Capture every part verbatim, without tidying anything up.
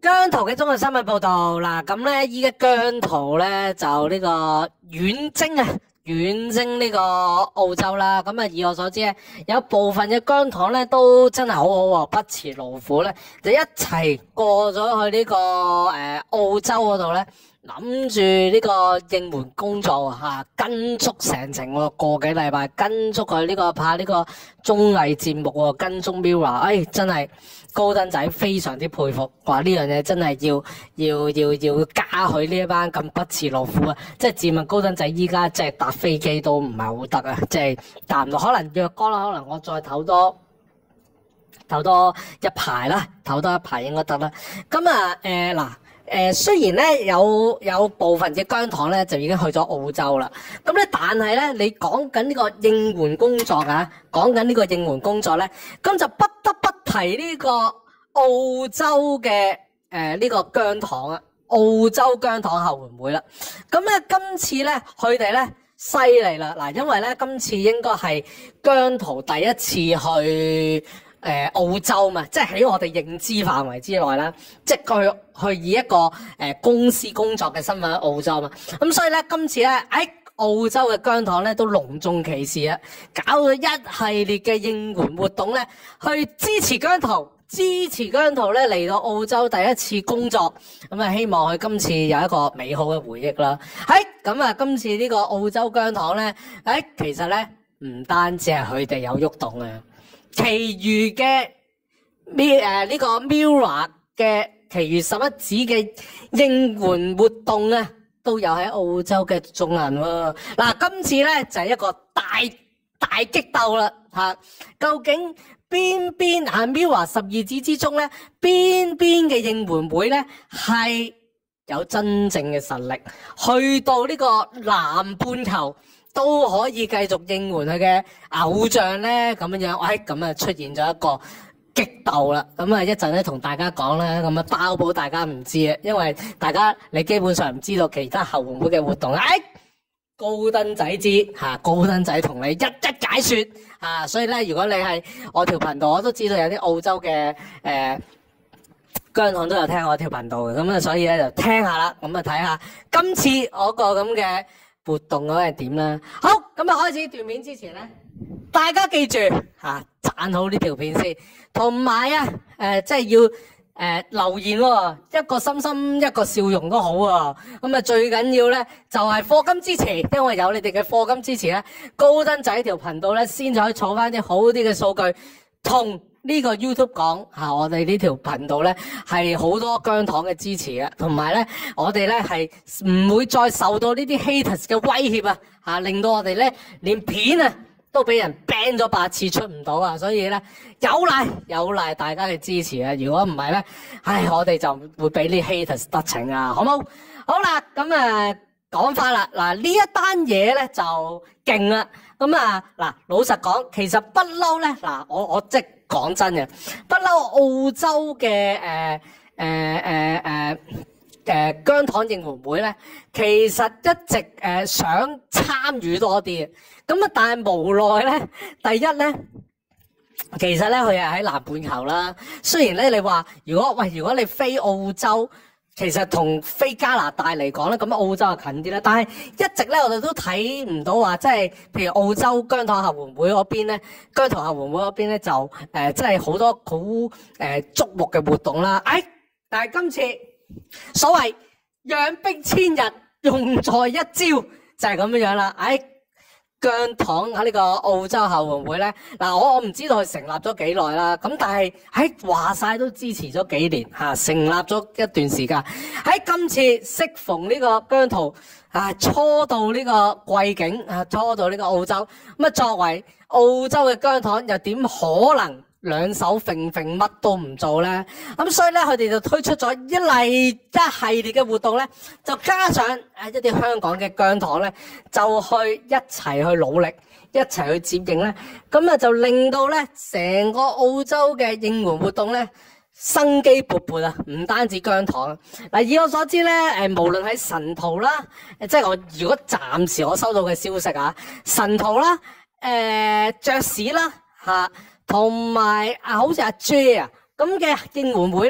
姜濤嘅綜藝新聞報道嗱，咁咧依家姜濤咧就呢個遠征啊，遠征呢個澳洲啦。咁啊，以我所知咧，有部分嘅姜糖咧都真係好好喎，不辭勞苦咧，就一齊過咗去呢個誒澳洲嗰度咧。諗住呢個應援工作吓，跟足成程喎，個幾禮拜跟足佢呢個拍呢個綜藝節目喎，跟蹤 Mirror， 哎，真係高登仔非常之佩服，話呢樣嘢真係要要要要嘉許呢一班咁不辭勞苦啊！即係自問高登仔依家即係搭飛機都唔係好得啊，即係搭唔到，可能若干啦，可能我再唞多唞多一排啦，唞多一排應該得啦。咁啊，誒嗱。誒、呃、雖然咧有有部分嘅姜糖咧就已經去咗澳洲啦，咁咧但係咧你講緊呢個應援工作啊，講緊呢個應援工作咧，咁就不得不提呢個澳洲嘅誒呢個姜糖啊，澳洲姜糖後援會啦。咁咧今次咧佢哋咧犀利啦，嗱，因為咧今次應該係姜濤第一次去。誒、呃、澳洲嘛，即係喺我哋認知範圍之內啦，即係佢去以一個誒、呃、公司工作嘅身份喺澳洲嘛，咁所以咧今次咧喺澳洲嘅姜糖咧都隆重其事啊，搞咗一系列嘅應援活動咧，去支持姜濤，支持姜濤咧嚟到澳洲第一次工作，咁啊希望佢今次有一個美好嘅回憶啦。喺咁啊，今次呢個澳洲姜糖咧，誒其實咧唔單止係佢哋有喐動啊。其餘嘅咩誒呢個 Mirror 嘅其餘十一子嘅應援活動啊，都有喺澳洲嘅眾人喎。嗱，今次咧就係、是、一個大大激鬥啦嚇，究竟邊邊啊 Mirror 十二子之中咧，邊邊嘅應援會咧係有真正嘅實力，去到呢個南半球都可以繼續應援佢嘅偶像咧，咁樣樣，喂，咁啊出現咗一個激鬥啦。咁啊一陣咧同大家講啦，咁啊包保大家唔知啊，因為大家你基本上唔知道其他後援會嘅活動。哎，高登仔知吓，高登仔同你一一解說啊。所以咧，如果你係我條頻道，我都知道有啲澳洲嘅誒姜糖都有聽我條頻道嘅，咁啊所以咧就聽下啦，咁啊睇下今次我個咁嘅活動嗰係點啦？好，咁啊開始段片之前咧，大家記住吓，讚好呢條片先，同埋啊誒，即係要誒、呃、留言喎、哦，一個心心一個笑容都好啊。咁啊最緊要咧就係、是、課金支持，因為有你哋嘅課金支持咧，高登仔條頻道咧先至可以儲翻啲好啲嘅數據，同呢個 YouTube 講吓，我哋呢條頻道咧係好多姜糖嘅支持嘅，同埋咧我哋咧係唔會再受到呢啲 haters 嘅威脅啊吓，令到我哋咧連片啊都俾人 ban 咗八次出唔到啊，所以咧有賴有賴大家嘅支持啊！如果唔係咧，唉，我哋就會俾啲 haters 得逞啊，好冇？好啦，咁啊講翻啦，嗱呢一單嘢咧就勁啦，咁啊嗱老實講，其實不嬲咧，嗱我我即講真嘅，不嬲澳洲嘅誒誒誒誒誒姜糖應援會咧，其實一直誒、呃、想參與多啲嘅，咁啊但係無奈咧，第一咧，其實咧佢係喺南半球啦。雖然咧你話如果喂如果你飛澳洲，其實同飛加拿大嚟講咧，咁澳洲係近啲啦。但係一直咧，我哋都睇唔到話，即係譬如澳洲姜糖後援會嗰邊咧，姜糖後援會嗰邊咧就誒，即係好多好誒矚目嘅活動啦。誒，但係今次所謂養兵千日，用在一朝，就係咁樣樣啦。誒。姜糖喺呢個澳洲後援會咧，嗱我我唔知道佢成立咗幾耐啦，咁但係喺話晒都支持咗幾年吓，成立咗一段時間。喺今次適逢呢個姜濤啊初到呢個貴境啊，初到呢個澳洲，咁啊作為澳洲嘅姜糖，又點可能兩手揈揈乜都唔做咧？咁所以咧，佢哋就推出咗一例一系列嘅活動咧，就加上誒一啲香港嘅姜糖咧，就去一齊去努力，一齊去接應咧，咁啊就令到咧成個澳洲嘅應援活動咧生機勃勃啊！唔單止姜糖嗱，以我所知咧，誒無論喺神徒啦，誒即係我如果暫時我收到嘅消息啊，神徒啦，誒爵士啦嚇。同埋啊，好似阿 J 啊咁嘅應援會咧，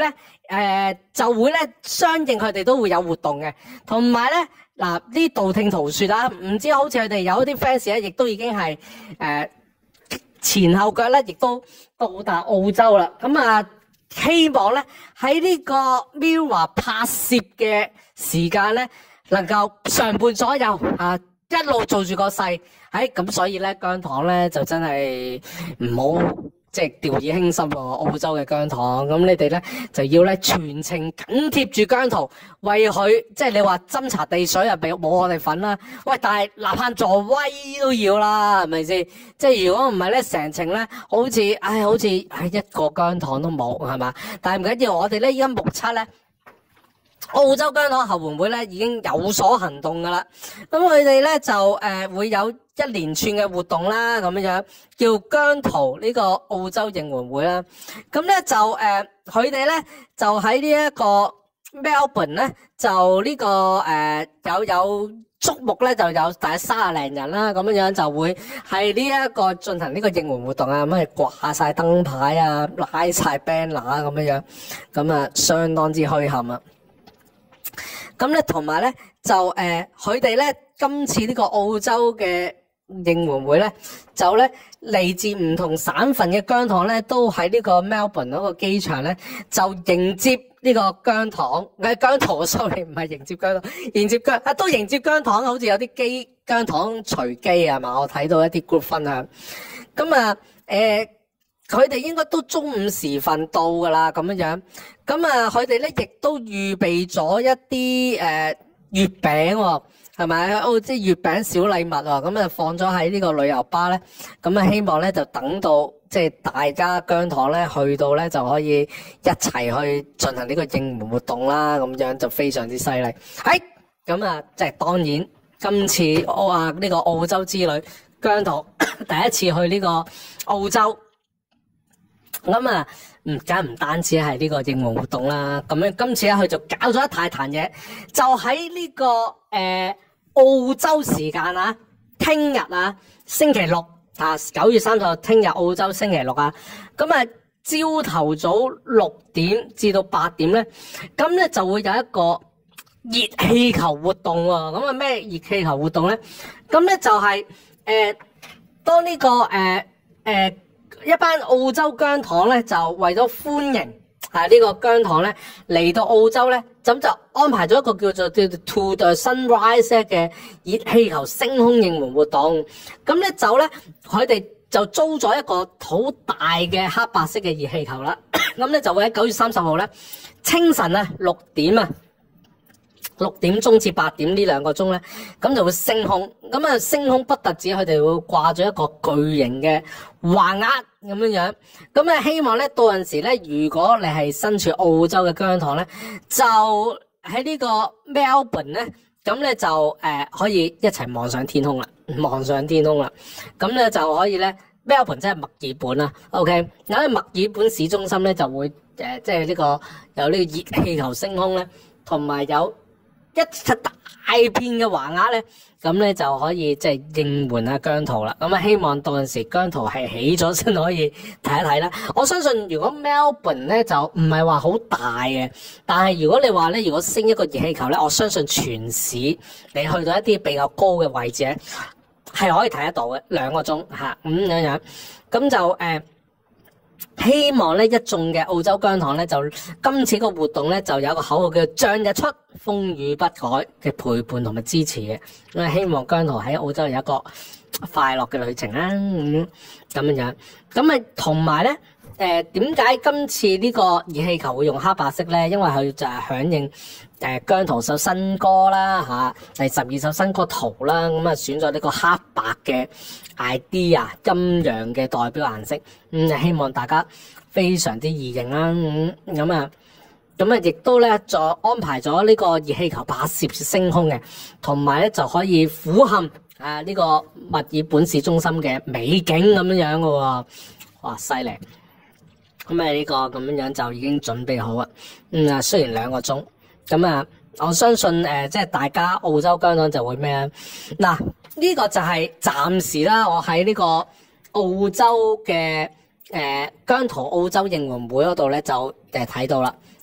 呃、就會咧相應佢哋都會有活動嘅，同埋咧嗱呢道聽途說啊，唔知好似佢哋有啲 fans 咧，亦都已經係誒、呃、前後腳咧，亦都到達澳洲啦。咁啊，希望咧喺呢個 Mirror 拍攝嘅時間咧，能夠上半左右啊，一路做住個勢，喺咁所以咧姜糖咧就真係唔好。即係掉以輕心喎，澳洲嘅姜糖，咁你哋咧就要咧全程緊貼住姜濤，為佢即係你話斟茶遞水啊，冇我哋份啦。喂，但係吶喊助威都要啦，係咪先？即係如果唔係咧，成程咧好似唉，好似唉一個姜糖都冇，係嘛？但係唔緊要，我哋咧依家目測咧。澳洲姜糖後援會咧已經有所行動噶啦，咁佢哋咧就誒、呃、會有一連串嘅活動啦，咁樣樣叫姜濤呢個澳洲應援會啦。咁咧就誒佢哋咧就喺呢一個 Melbourne 咧就呢、這個誒、呃、有有矚目咧就有大概三十零人啦，咁樣樣就會係呢一個進行呢個應援活動啊，咁係掛晒燈牌啊，拉晒 banner 啊，咁樣樣，咁啊相當之墟冚啊！咁咧，同埋咧就誒，佢哋咧今次呢個澳洲嘅應援會咧，就咧嚟自唔同省份嘅姜糖咧，都喺呢個 Melbourne 嗰個機場咧，就迎接呢個姜糖，誒姜糖 sorry 唔係迎接姜糖，迎接姜啊都迎接姜糖，好似有啲機姜糖隨機啊嘛，我睇到一啲 group 分享，咁啊誒。佢哋應該都中午時分到噶啦，咁樣樣。咁啊，佢哋咧亦都預備咗一啲誒、呃、月餅喎、哦，係咪？哦，即係月餅小禮物喎、哦，咁啊放咗喺呢個旅遊巴咧。咁啊，希望咧就等到即係大家姜糖咧去到咧就可以一齊去進行呢個應援活動啦。咁樣就非常之犀利。係咁啊，即係當然今次我話呢個澳洲之旅，姜糖第一次去呢個澳洲。咁啊，唔梗唔單止係呢個應援活動啦，咁樣今次咧佢就搞咗一大壇嘢，就喺呢、這個誒、呃、澳洲時間啊，聽日啊星期六啊九月三十號聽日澳洲星期六啊，咁啊朝頭早六點至到八點咧，咁咧就會有一個熱氣球活動喎、啊，咁啊咩熱氣球活動咧？咁咧就係、是、誒、呃、當呢、這個誒誒。呃呃一班澳洲姜糖咧，就為咗歡迎啊呢個姜糖咧嚟到澳洲咧，咁就安排咗一個叫做叫做 To the Sunrise 嘅熱氣球升空應援活動。咁咧就咧，佢哋就租咗一個好大嘅黑白色嘅熱氣球啦。咁咧就會喺九月三十號咧清晨啊六點啊。六點鐘至八點呢兩個鐘咧，咁就會升空。咁啊，升空不特止，佢哋會掛咗一個巨型嘅橫額咁樣樣。咁咧，希望咧到陣時咧，如果你係身處澳洲嘅姜糖咧，就喺呢個 Melbourne 咧，咁咧就誒、呃、可以一齊望上天空啦，望上天空啦。咁咧就可以咧 Melbourne 即係墨爾本啦。OK，咁喺墨爾本市中心咧就會誒、呃、即係呢個有呢個熱氣球升空咧，同埋有，有一大片嘅橫額咧，咁咧就可以即係應援下姜濤啦。咁啊，希望到陣時姜濤係起咗先可以睇一睇啦。我相信如果 Melbourne 咧就唔係話好大嘅，但係如果你話咧，如果升一個熱氣球咧，我相信全市你去到一啲比較高嘅位置咧，係可以睇得到嘅，兩個鐘嚇咁樣樣。咁就誒。呃希望咧一眾嘅澳洲姜糖咧，就今次個活動咧就有個口號叫做像日出風雨不改嘅陪伴同埋支持嘅，咁啊希望姜糖喺澳洲有一個快樂嘅旅程啦，咁咁樣樣，咁啊同埋咧誒點解今次呢個熱氣球會用黑白色咧？因為佢就係響應誒姜糖首新歌啦嚇，第十二首新歌圖啦，咁啊選咗呢個黑白嘅 idea 陰陽嘅代表顏色，咁、嗯、希望大家非常之易認啦，咁咁啊，咁啊亦都咧再安排咗呢個熱氣球拍攝升空嘅，同埋咧就可以俯瞰啊呢個墨爾本市中心嘅美景咁樣樣嘅喎，哇犀利！咁啊呢個咁樣樣就已經準備好啦，嗯啊雖然兩個鐘，咁啊我相信誒、呃、即係大家澳洲姜糖就會咩啊嗱。呢個就係暫時啦，我喺呢個澳洲嘅誒姜濤澳洲應援會嗰度咧就誒睇到啦。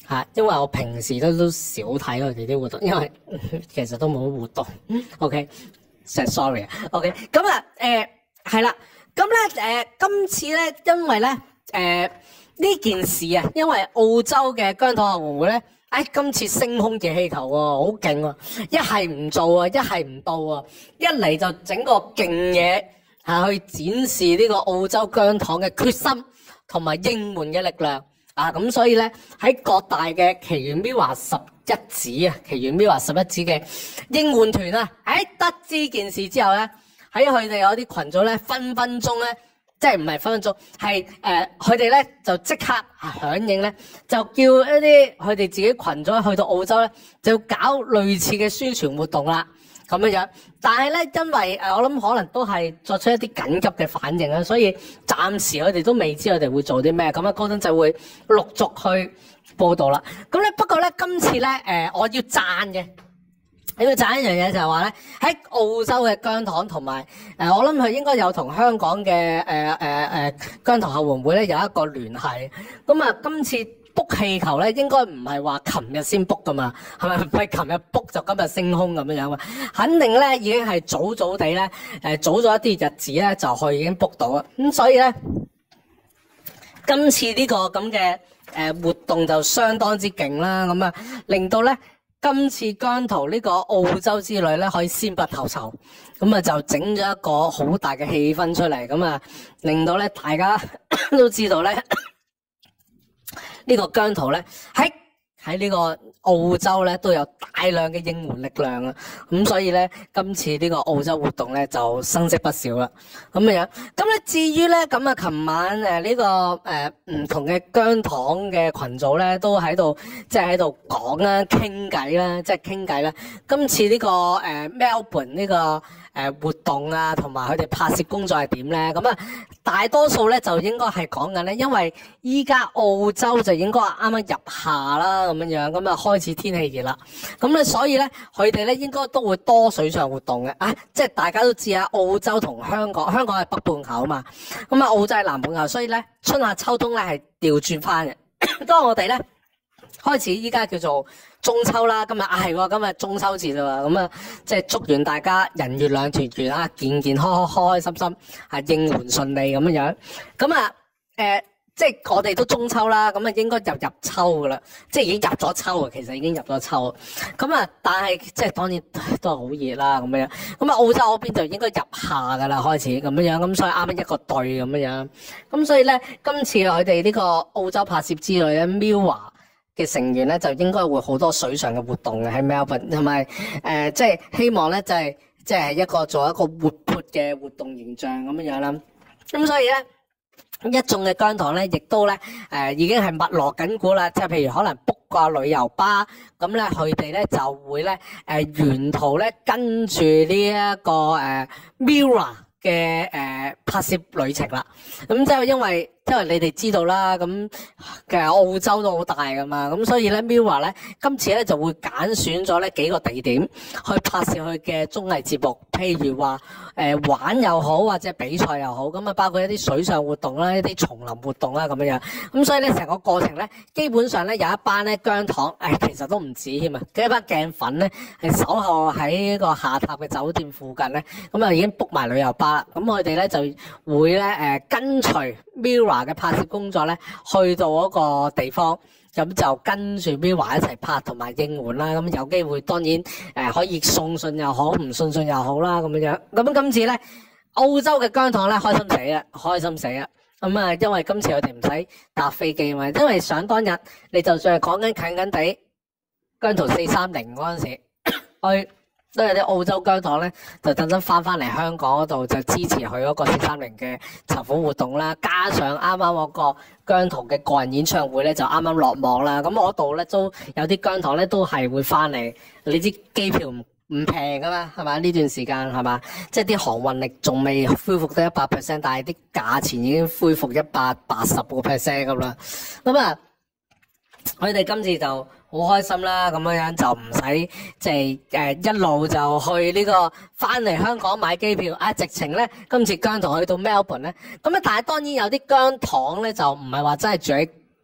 嚇，因為我平時都都少睇佢哋啲活動，因為其實都冇乜活動。OK，sorry 啊。OK，咁啊誒係啦，咁咧誒今次咧，因為咧誒呢件事啊，因為澳洲嘅姜糖學會咧。哎，今次升空嘅氣球喎，好勁喎！一係唔做啊，一係唔到啊，一嚟就整個勁嘢嚇去展示呢個澳洲姜糖嘅決心同埋應援嘅力量啊！咁所以咧喺各大嘅奇緣 Mirror 十一指啊，奇緣 Mirror 十一指嘅應援團啊，喺得知件事之後咧，喺佢哋有啲群組咧，分分鐘咧。即係唔係分分鐘，係誒佢哋咧就即刻響應咧，就叫一啲佢哋自己群組去到澳洲咧，就要搞類似嘅宣傳活動啦，咁樣樣。但係咧，因為誒我諗可能都係作出一啲緊急嘅反應啦，所以暫時佢哋都未知佢哋會做啲咩。咁啊，嗰陣就會陸續去報導啦。咁咧不過咧，今次咧誒、呃、我要讚嘅。你要讚一樣嘢就係話咧，喺澳洲嘅姜糖同埋誒，我諗佢應該有同香港嘅誒誒誒姜糖後援會咧有一個聯繫。咁啊，今次 book 氣球咧應該唔係話琴日先 book 噶嘛，係咪？唔係琴日 book 就今日升空咁樣樣啊？肯定咧已經係早早地咧誒早咗一啲日子咧就去已經 book 到啦。咁所以咧，今次呢個咁嘅誒活動就相當之勁啦。咁啊，令到咧。今次姜濤呢個澳洲之旅咧，可以先不透籌，咁啊就整咗一個好大嘅氣氛出嚟，咁啊令到咧大家都知道咧呢個姜濤咧喺喺呢個澳洲咧都有大量嘅應援力量啊，咁所以咧今次呢個澳洲活動咧就生色不少啦，咁樣。咁咧至於咧咁啊，琴晚誒呢個誒唔同嘅姜糖嘅群組咧都喺度即係喺度講啦、傾偈啦，即係傾偈啦。今次呢個誒 Melbourne 呢個誒活動啊，同埋佢哋拍攝工作係點咧？咁啊，大多數咧就應該係講緊咧，因為依家澳洲就應該係啱啱入夏啦，咁樣樣，咁啊開始天氣熱啦，咁咧所以咧佢哋咧應該都會多水上活動嘅啊！即係大家都知啊，澳洲同香港，香港係北半球啊嘛，咁啊澳洲係南半球，所以咧春夏秋冬咧係調轉翻嘅。當我哋咧開始依家叫做中秋啦，今日啊係喎，今日中秋節啦，咁啊即係祝願大家人月兩團圓啊，健健康康、開開心心，係應援順利咁樣樣。咁啊誒，即係我哋都中秋啦，咁啊應該入入秋噶啦，即係已經入咗秋啊，其實已經入咗秋。咁啊，但係即係當然都係好熱啦咁樣。咁啊澳洲嗰邊就應該入夏噶啦，開始咁樣樣，咁所以啱啱一個隊咁樣樣。咁所以咧，今次佢哋呢個澳洲拍攝之旅咧 Mirror 嘅成員咧就應該會好多水上嘅活動嘅喺 Melbourne，同埋誒即係希望咧就係即係一個做一個活潑嘅活動形象咁樣樣啦。咁所以咧一眾嘅姜糖咧亦都咧誒、呃、已經係密鑼緊鼓啦，即係譬如可能 book 個旅遊巴，咁咧佢哋咧就會咧誒、呃、沿途咧跟住呢一個誒、呃、Mirror 嘅誒、呃、拍攝旅程啦。咁即係因為因為你哋知道啦，咁其實澳洲都好大噶嘛，咁所以咧 Mirror 咧今次咧就會揀選咗呢幾個地點去拍攝佢嘅綜藝節目，譬如話誒、呃、玩又好或者比賽又好，咁啊包括一啲水上活動啦、一啲叢林活動啦咁樣樣，咁所以咧成個過程咧基本上咧有一班咧姜糖，誒、哎、其實都唔止添啊，一班鏡粉咧係守候喺呢個下榻嘅酒店附近咧，咁啊已經 book 埋旅遊巴啦，咁佢哋咧就會咧誒、呃、跟隨 Mirror嘅拍攝工作咧，去到嗰個地方，咁就跟住 Mirror 一齊拍同埋應援啦。咁有機會當然誒、呃、可以送信又好，唔送信又好啦咁樣樣。咁今次咧澳洲嘅姜糖咧開心死啊，開心死啊！咁啊，因為今次佢哋唔使搭飛機嘛，因為想當日你就算係講緊近近地姜濤四三零嗰陣時去。都有啲澳洲姜糖咧，就特登翻翻嚟香港嗰度，就支持佢嗰個四三零嘅籌款活動啦。加上啱啱嗰個姜濤嘅個人演唱會咧，就啱啱落幕啦。咁我度咧都有啲姜糖咧，都係會翻嚟。你知機票唔唔平噶嘛，係嘛？呢段時間係嘛？即係啲航運力仲未恢復得一百 percent， 但係啲價錢已經恢復一百八十個 percent 咁啦。咁啊，佢哋今次就好開心啦，咁樣樣就唔使即係誒一路就去呢個翻嚟香港買機票啊！直情咧今次姜糖去到 Melbourne 咧，咁咧但係當然有啲姜糖咧就唔係話真係住喺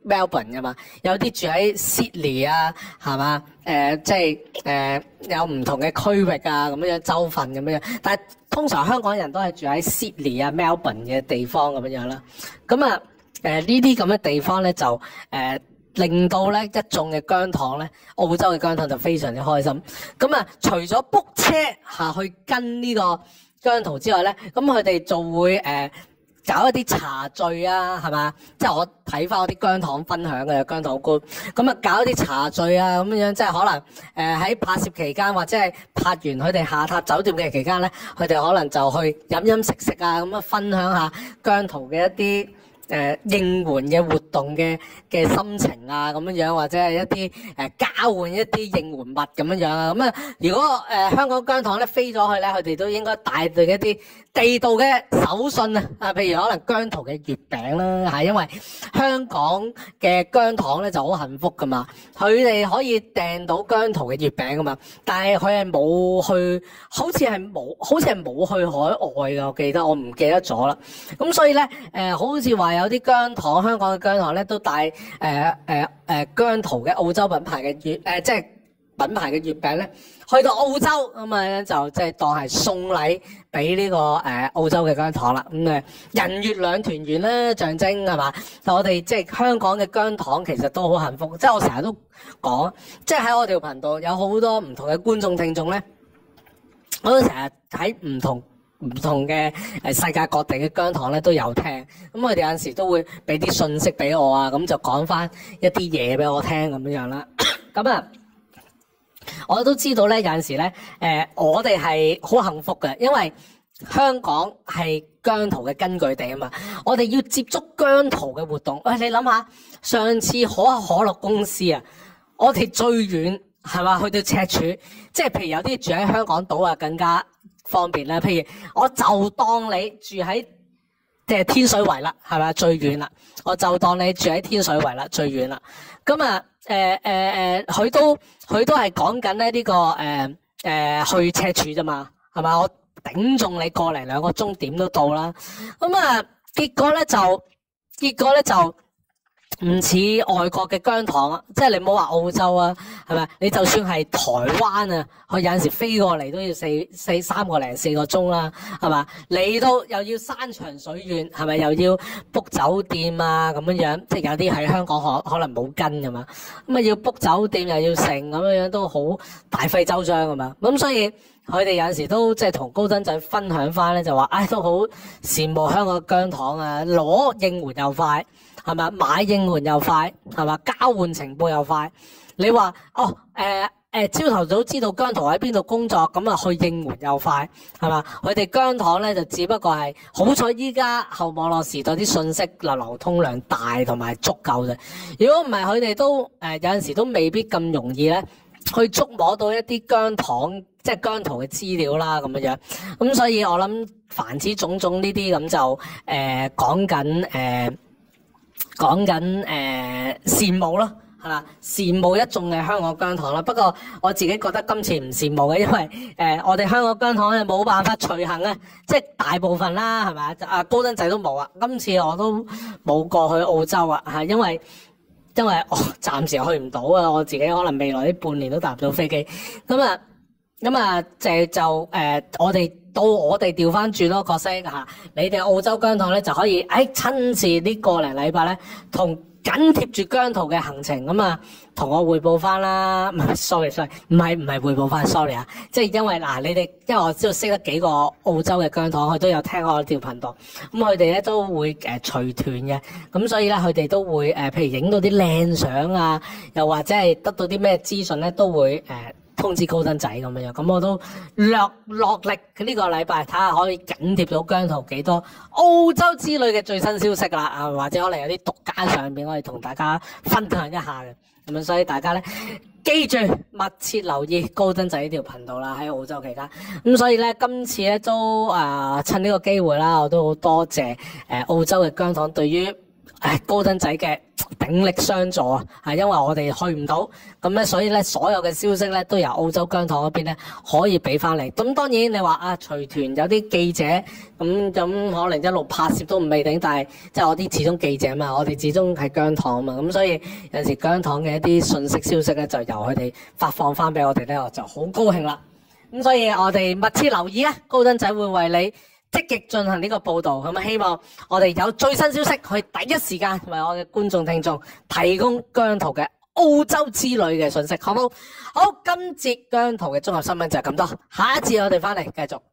Melbourne 噶嘛，有啲住喺 Sydney 啊，係嘛？誒、呃，即係誒、呃、有唔同嘅區域啊，咁樣州份咁樣。但係通常香港人都係住喺 Sydney 啊、Melbourne 嘅地方咁樣啦。咁啊誒呢啲咁嘅地方咧就誒、呃、令到咧一眾嘅姜糖咧，澳洲嘅姜糖就非常之開心。咁啊，除咗 book 車下去跟呢個姜濤之外咧，咁佢哋就會誒。呃搞一啲茶聚啊，係嘛？即係我睇翻我啲姜糖分享嘅姜糖官，咁啊搞一啲茶聚啊咁樣，即係可能誒喺、呃、拍攝期間或者係拍完佢哋下榻酒店嘅期間咧，佢哋可能就去飲飲食食啊，咁啊分享下姜濤嘅一啲誒、呃、應援嘅活動嘅嘅心情啊咁樣樣，或者係一啲誒、呃、交換一啲應援物咁樣樣啊。咁啊，如果誒、呃、香港姜糖咧飛咗去咧，佢哋都應該帶對一啲地道嘅手信啊，啊，譬如可能姜濤嘅月餅啦，係因為香港嘅姜糖咧就好幸福噶嘛，佢哋可以訂到姜濤嘅月餅噶嘛，但係佢係冇去，好似係冇，好似係冇去海外噶，我記得我唔記得咗啦。咁所以咧，誒、呃，好似話有啲姜糖，香港嘅姜糖咧都帶誒誒誒姜濤嘅澳洲品牌嘅月，誒、呃、即係品牌嘅月餅咧，去到澳洲咁啊，就即係當係送禮俾呢個誒澳洲嘅姜糖啦。咁誒人月兩團圓咧，象徵係嘛？但我哋即係香港嘅姜糖其實都好幸福。即係我成日都講，即係喺我條頻道有好多唔同嘅觀眾聽眾咧，我都成日喺唔同唔同嘅誒世界各地嘅姜糖咧都有聽。咁佢哋有陣時都會俾啲信息俾我啊，咁就講翻一啲嘢俾我聽咁樣樣啦。咁啊〜我都知道咧，有陣時咧，誒、呃，我哋係好幸福嘅，因為香港係姜濤嘅根據地啊嘛。我哋要接觸姜濤嘅活動，喂、哎，你諗下，上次可口可樂公司啊，我哋最遠係嘛去到赤柱，即係譬如有啲住喺香港島啊，更加方便啦。譬如我就當你住喺即係天水圍啦，係咪最遠啦？我就當你住喺天水圍啦，最遠啦。咁啊〜誒誒誒，佢都佢都係講緊咧呢個誒誒、呃、去赤柱啫嘛，係嘛？我頂中你過嚟兩個鐘點都到啦。咁啊，結果咧就結果咧就唔似外國嘅姜糖啊，即係你唔好話澳洲啊，係咪？你就算係台灣啊，佢有陣時飛過嚟都要四四三個零四個鐘啦，係嘛？嚟到又要山長水遠，係咪？又要 book 酒店啊咁樣樣，即係有啲喺香港可可能冇跟噶嘛，咁啊要 book 酒店又要成咁樣樣，都好大費周章噶嘛。咁所以佢哋有陣時都即係同高登仔分享翻咧，就話唉、哎、都好羨慕香港嘅姜糖啊，攞應援又快。係嘛？買應援又快，係嘛？交換情報又快。你話哦，誒誒，朝頭早知道姜濤喺邊度工作，咁啊去應援又快，係嘛？佢哋姜糖咧就只不過係好彩依家後網絡時代啲信息流流通量大同埋足夠啫。如果唔係，佢哋都誒、呃、有陣時都未必咁容易咧去觸摸到一啲姜糖即係姜濤嘅資料啦咁樣樣。咁所以我諗凡此種種呢啲咁就誒講緊誒。呃講緊誒羨慕咯，係嘛？羨慕一眾嘅香港姜糖啦。不過我自己覺得今次唔羨慕嘅，因為誒、呃、我哋香港姜糖係冇辦法隨行啊，即係大部分啦，係咪？啊高登仔都冇啊。今次我都冇過去澳洲啊，係因為因為我暫時去唔到啊。我自己可能未來呢半年都搭唔到飛機。咁啊咁啊，就就誒、呃、我哋。到我哋調翻轉咯，角色嚇，你哋澳洲姜糖咧就可以，誒、哎、親自呢個零禮拜咧，同緊貼住姜濤嘅行程咁啊，同我匯報翻啦。唔係，sorry sorry，唔係唔係匯報翻 sorry 啊，即係因為嗱，你哋因為我知道識得幾個澳洲嘅姜糖，佢都有聽我條頻道，咁佢哋咧都會誒隨團嘅，咁所以咧佢哋都會誒、呃，譬如影到啲靚相啊，又或者係得到啲咩資訊咧，都會誒。呃通知高登仔咁樣，咁我都落落力呢個禮拜睇下可以緊貼到姜濤幾多澳洲之類嘅最新消息啦，啊或者可能有啲獨家上面我哋同大家分享一下嘅，咁樣所以大家咧記住密切留意高登仔呢條頻道啦，喺澳洲期間，咁所以咧今次咧都啊、呃、趁呢個機會啦，我都好多謝誒、呃、澳洲嘅姜糖對於唉高登仔嘅鼎力相助啊，係因為我哋去唔到，咁咧所以咧所有嘅消息咧都由澳洲姜糖嗰邊咧可以俾翻嚟。咁當然你話啊隨團有啲記者咁咁可能一路拍攝都唔未定，但係即係我啲始終記者嘛，我哋始終係姜糖啊嘛，咁所以有陣時姜糖嘅一啲信息消息咧就由佢哋發放翻俾我哋咧，我就好高興啦。咁所以我哋密切留意啊，高登仔會為你積極進行呢個報導，咁啊希望我哋有最新消息去第一時間為我嘅觀眾聽眾提供姜濤嘅澳洲之旅嘅信息，好唔好？好，今節姜濤嘅綜合新聞就係咁多，下一節我哋翻嚟繼續。